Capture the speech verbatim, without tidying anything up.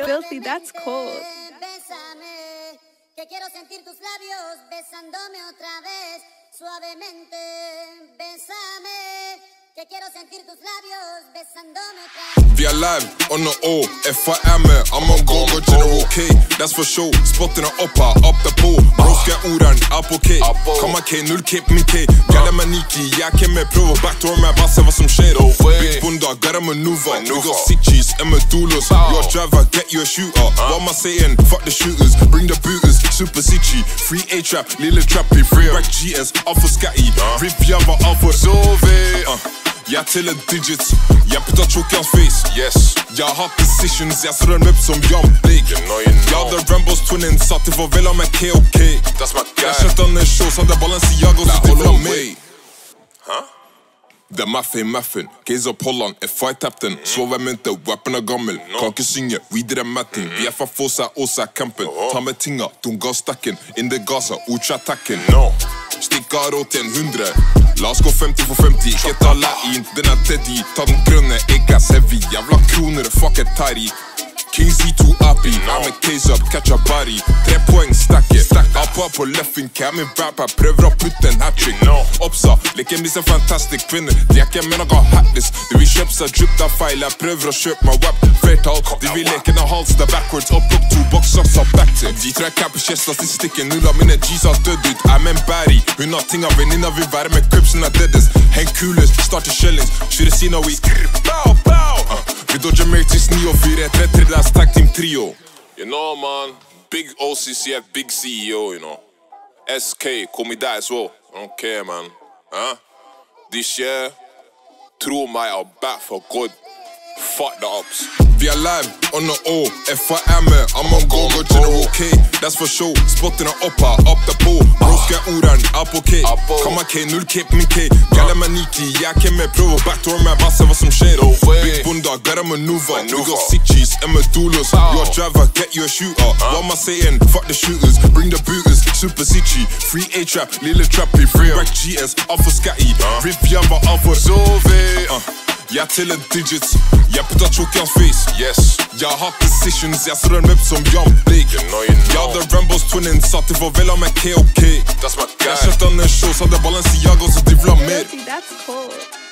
Filthy, that's cold. Que quiero sentir tus labios besándome otra vez, suavemente, bésame. Que quiero sentir tus labios besándome otra vez. Vi er live on the O, F I M, I'm on go, go General K, that's for show. Spottene opp her, opp der på. Broske ordene er på K. Kommer K, null K på min K. Gjelder med Nike, jeg kan med prøve backdoor med bare se hva som skjer. Big bunda, gotta maneuver. We got sick cheese and medulas. You a driver, get you a shooter. What am I saying? Fuck the shooters, bring the booters. Super sitchy, free A-trap, lille trappy. Free rack G S, alt for scatty. Riviera, alt for sove. Jeg tæller digits, jeg putter choke i hans face. Yes. Jeg har decisions, jeg ser den up som Young Big. You know, you know. Jeg hadde Rambos twinning, satt til farvel med K O K. That's my guy. Jeg kjøpte han en show, sånn det Balenciaga så det var meg. Hæ? Det er Maffin, Maffin, Gaze up Holland, er fight-tapten. Så hvem mente, weapon er gammel. Kan ikke synge, we did a matting. Vi er fra Fosa, Osa, campen. Ta med tinga, dunga stacken. In the Gaza, ucha-tacken. Stikker råd til en hundre. La oss gå femti for femti, ikke ta la-in. Den er Teddy, ta den grønne, ikke er heavy. Jævla kroner, fuck et tari. K Z to Api, I'm a case up, catch a body. Tre poeng, stakke, appa på leffing. Cam in rap, jeg prøver å putte en hat-trick. Oppsa, leker mis en fantastic kvinne. De er ikke med noe hatlist. De vil kjøpe seg drypp av feil, jeg prøver å kjøpe meg web. Flertall, de vil leke en hals, det er backwards. Opp, opp, to boxer, sa back til. De tror jeg camper kjester, de stikker. Null av mine G's har dødd ut, jeg med en bæri. Hun har ting av venninna vil være med krupsen er deadest. Heng kulest, starter shellings. Skyre sina we bow, bow. Vi dodger mer til sni og fire, tre tre der tag team trio. You know man, big O C C F, big C E O, you know. S K, kom i deg as well. I don't care man. Huh? This year, tro meg er back for good. Fuck the ups. Vi er live on the O, F I M, I'm on go, go General K, that's for show. Spottene opp her, opp der på. Broske ordene er på K. Kommer K, null K på min K. Gjelder med Nike, jeg kan med prøve backdoor med bare se hva som skjer. Big bunda, gotta maneuver. We got sick cheese and medulas. You a driver, get you a shooter. What am I saying? Fuck the shooters, bring the booters. Super sitchy, free A-trap, lille trappy. Free rack G S, alt for scatty. Riviera, alt for sove. Jeg tæller digits, jeg putter choke i hans face. Yes. Jeg har decisions, jeg ser den up som Young Big. You know, you know. Jeg hadde Rambos twinning, satt til farvel med K O K. That's my guy. Jeg kjøpte han en show, så det Balenciaga så de vil ha mer. That's cool.